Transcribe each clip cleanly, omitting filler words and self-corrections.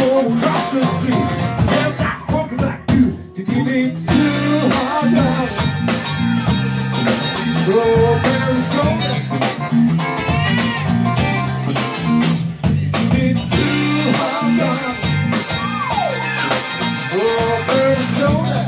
go across the street. They're not walking like you to give me 2 hot dogs. Strawberry soda. Give me 2 hot dogs. Strawberry soda.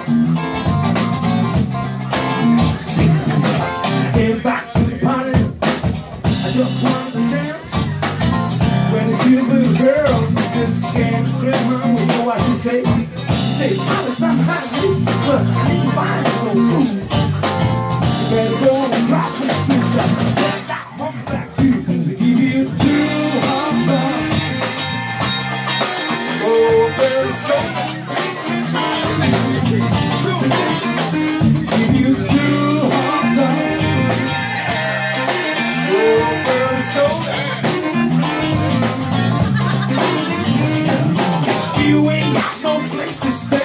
Came back to the party. I just wanted to dance. When the cute little girl just came straight home, you know what she say? She say, Alice, I'm hungry, but I need to find some food. You better go across the street, get that home back to you. They give you 2 hot dogs. Strawberry soda. Give you 2 hot dogs. Strawberry soda. You ain't got no place to stay.